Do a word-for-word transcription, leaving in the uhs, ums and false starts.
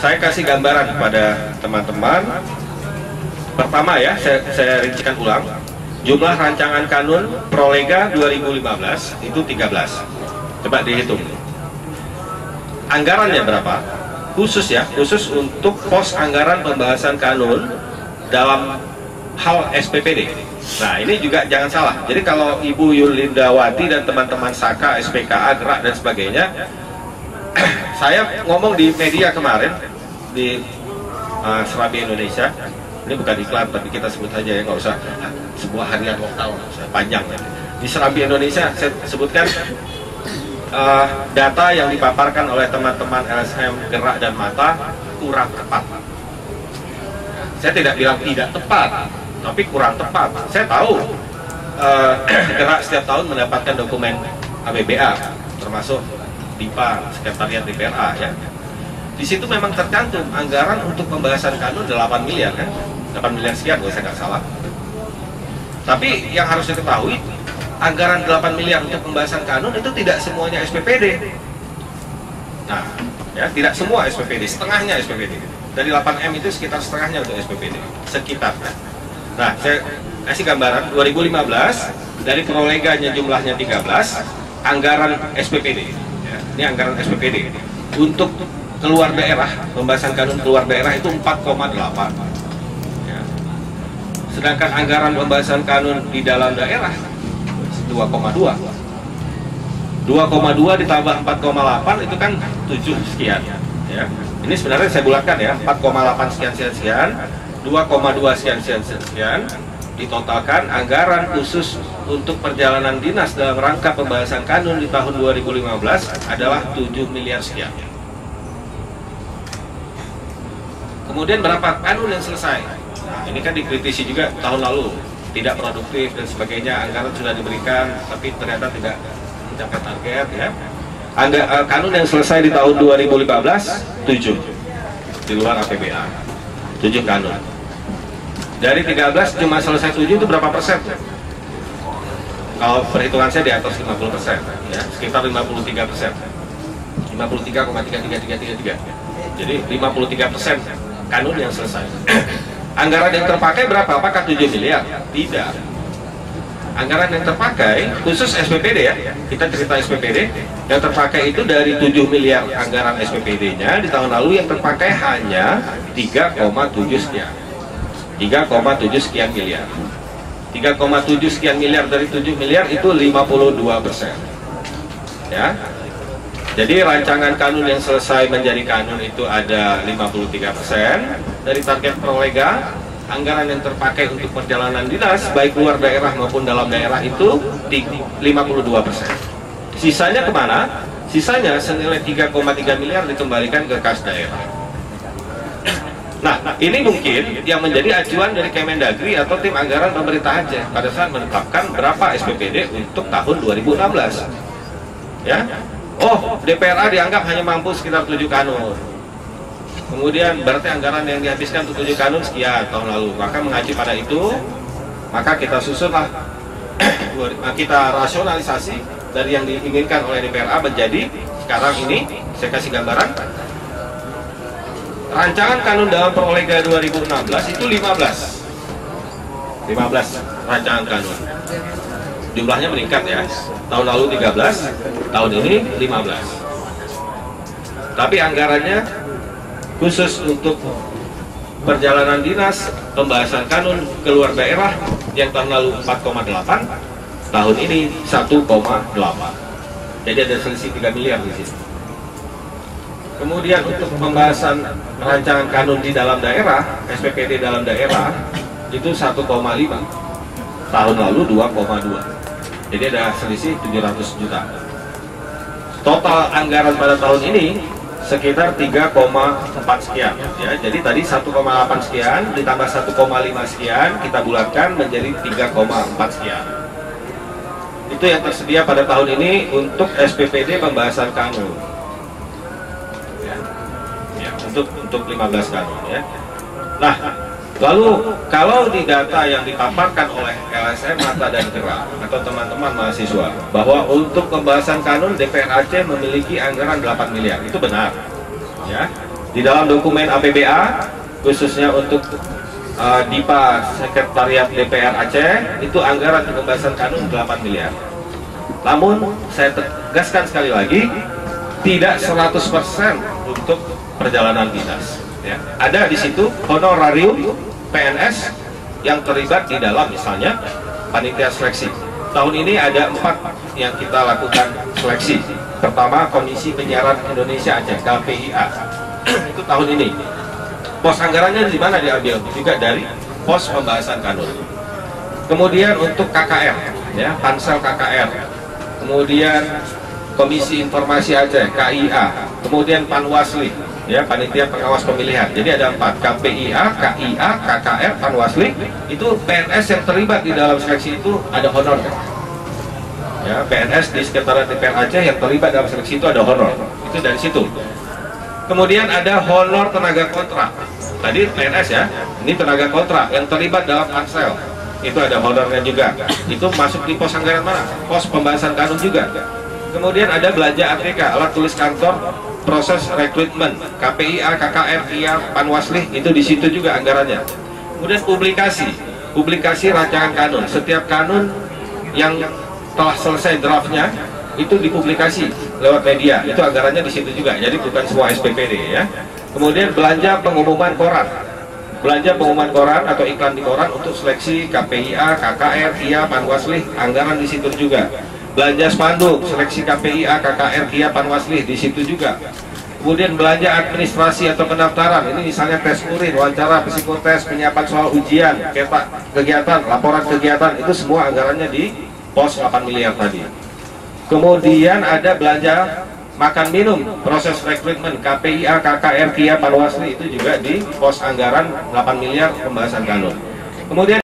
saya kasih gambaran kepada teman-teman. Pertama ya, saya, saya rincikan ulang. Jumlah rancangan kanun Prolega dua ribu lima belas itu tiga belas. Coba dihitung. Anggarannya berapa? Khusus ya, khusus untuk pos anggaran pembahasan kanun dalam hal S P P D. Nah, ini juga jangan salah. Jadi kalau Ibu Yulindawati dan teman-teman Saka, S P K A, Gerak dan sebagainya, saya ngomong di media kemarin di uh, Serambi Indonesia. Ini bukan iklan, tapi kita sebut saja ya, nggak usah sebuah harian lokal, panjang ya. Di Serambi Indonesia saya sebutkan uh, data yang dipaparkan oleh teman-teman L S M Gerak dan Mata kurang tepat. Saya tidak bilang tidak tepat, tapi kurang tepat. Saya tahu uh, Gerak setiap tahun mendapatkan dokumen A B B A, termasuk D I P A, Sekretariat D P R A ya. Di situ memang tercantum anggaran untuk pembahasan kanun delapan miliar kan, delapan miliar sekian kalau saya nggak salah. Tapi yang harus diketahui, anggaran delapan miliar untuk pembahasan kanun itu tidak semuanya S P P D. Nah, ya tidak semua S P P D, setengahnya S P P D. Dari delapan M itu sekitar setengahnya untuk S P P D, sekitar. Nah, saya kasih gambaran dua ribu lima belas dari proleganya jumlahnya tiga belas, anggaran S P P D. Ya, ini anggaran S P P D untuk keluar daerah, pembahasan kanun keluar daerah itu empat koma delapan ya. Sedangkan anggaran pembahasan kanun di dalam daerah dua koma dua dua koma dua ditambah empat koma delapan itu kan tujuh sekian ya. Ini sebenarnya saya bulatkan ya, empat koma delapan sekian sekian sekian, dua koma dua sekian sekian sekian, ditotalkan anggaran khusus untuk perjalanan dinas dalam rangka pembahasan kanun di tahun dua ribu lima belas adalah tujuh miliar sekian. Kemudian berapa kanun yang selesai? Nah, ini kan dikritisi juga tahun lalu, tidak produktif dan sebagainya, anggaran sudah diberikan tapi ternyata tidak mencapai target ya. Angga, uh, kanun yang selesai di tahun dua ribu lima belas, tujuh di luar A P B A, tujuh kanun. Dari tiga belas cuma selesai tujuh itu berapa persen? Kalau perhitungan saya di atas lima puluh persen ya, sekitar lima puluh tiga persen, lima puluh tiga koma tiga tiga tiga tiga tiga. Jadi lima puluh tiga persen kanun yang selesai. Anggaran yang terpakai berapa? Apakah tujuh miliar? Tidak. Anggaran yang terpakai khusus S P P D ya, kita cerita S P P D yang terpakai itu dari tujuh miliar anggaran S P P D-nya di tahun lalu yang terpakai hanya tiga koma tujuh sekian, tiga koma tujuh sekian miliar. tiga koma tujuh sekian miliar dari tujuh miliar itu lima puluh dua persen ya. Jadi rancangan kanun yang selesai menjadi kanun itu ada lima puluh tiga persen dari target prolega. Anggaran yang terpakai untuk perjalanan dinas baik luar daerah maupun dalam daerah itu lima puluh dua persen. Sisanya kemana? Sisanya senilai tiga koma tiga miliar dikembalikan ke kas daerah. Nah, ini mungkin yang menjadi acuan dari Kemendagri atau tim anggaran pemerintah Aceh pada saat menetapkan berapa S P P D untuk tahun dua ribu enam belas. Ya. Oh, D P R A dianggap hanya mampu sekitar tujuh kanun. Kemudian berarti anggaran yang dihabiskan untuk tujuh kanun sekian tahun lalu. Maka mengacu pada itu, maka kita susunlah, kita rasionalisasi dari yang diinginkan oleh D P R A menjadi sekarang ini, saya kasih gambaran. Rancangan kanun dalam prolega dua ribu enam belas itu lima belas. lima belas rancangan kanun. Jumlahnya meningkat ya. Tahun lalu tiga belas, tahun ini lima belas. Tapi anggarannya khusus untuk perjalanan dinas, pembahasan kanun keluar daerah yang tahun lalu empat koma delapan, tahun ini satu koma delapan. Jadi ada selisih tiga miliar di sini. Kemudian untuk pembahasan rancangan kanun di dalam daerah, S P P D dalam daerah itu satu koma lima. Tahun lalu dua koma dua. Jadi ada selisih tujuh ratus juta. Total anggaran pada tahun ini sekitar tiga koma empat sekian ya. Jadi tadi satu koma delapan sekian ditambah satu koma lima sekian kita bulatkan menjadi tiga koma empat sekian. Itu yang tersedia pada tahun ini untuk S P P D pembahasan kanun. Ya. Ya, untuk untuk lima belas kanun ya. Nah, lalu kalau di data yang dipaparkan oleh L S M Mata dan Gerak atau teman-teman mahasiswa bahwa untuk pembahasan kanun D P R Aceh memiliki anggaran delapan miliar, itu benar ya. Di dalam dokumen A P B A, khususnya untuk uh, DIPA Sekretariat D P R Aceh, itu anggaran pembahasan kanun delapan miliar. Namun, saya tegaskan sekali lagi, tidak seratus persen untuk perjalanan dinas. Ya. Ada di situ honorarium P N S yang terlibat di dalam, misalnya panitia seleksi. Tahun ini ada empat yang kita lakukan seleksi. Pertama, Komisi Penyiaran Indonesia Aceh, K P I A. Itu tahun ini. Pos anggarannya di mana diambil? Juga dari pos pembahasan kanun. Kemudian untuk K K R, ya, Pansel K K R. Kemudian Komisi Informasi Aceh, K I A. Kemudian Panwasli, ya, Panitia Pengawas Pemilihan. Jadi ada empat, K P I A, K I A, K K R, Panwasli. Itu P N S yang terlibat di dalam seleksi itu ada honor. Ya, P N S di Sekretariat D P R Aceh yang terlibat dalam seleksi itu ada honor. Itu dari situ. Kemudian ada honor tenaga kontrak. Tadi P N S, ya, ini tenaga kontrak yang terlibat dalam pansel. Itu ada honornya juga. Itu masuk di pos anggaran mana? Pos pembahasan kanun juga. Kemudian ada belanja A T K, alat tulis kantor, proses rekrutmen, K P I A, K K R, I A, Panwasli, itu di situ juga anggarannya. Kemudian publikasi, publikasi rancangan kanun. Setiap kanun yang telah selesai draftnya itu dipublikasi lewat media, itu anggarannya di situ juga. Jadi bukan semua S P P D, ya. Kemudian belanja pengumuman koran, belanja pengumuman koran atau iklan di koran untuk seleksi K P I A, K K R, I A, Panwasli, anggaran di situ juga. Belanja spanduk, seleksi K P I A, K K R, I A, Panwasli, di situ juga. Kemudian belanja administrasi atau pendaftaran, ini misalnya tes urin, wawancara, psikotes, penyiapan soal ujian, kegiatan, laporan kegiatan, itu semua anggarannya di pos delapan miliar tadi. Kemudian ada belanja makan minum, proses rekrutmen, K P I A, K K R, I A, Panwasli, itu juga di pos anggaran delapan miliar pembahasan kanun. Kemudian